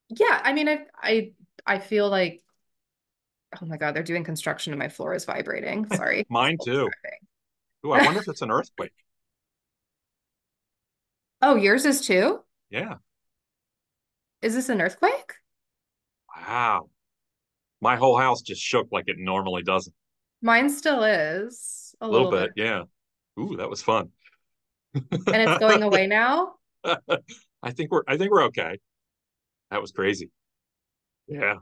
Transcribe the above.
Yeah, I mean, I feel like, oh my God, they're doing construction and my floor is vibrating. Sorry. It's Mine so too. Ooh, I wonder distracting. if it's an earthquake. Oh, yours is too? Yeah. Is this an earthquake? Wow. My whole house just shook like it normally doesn't. Mine still is a A little little bit. bit, yeah. Ooh, that was fun. And it's going away now? I think we're okay. That was crazy. Yeah.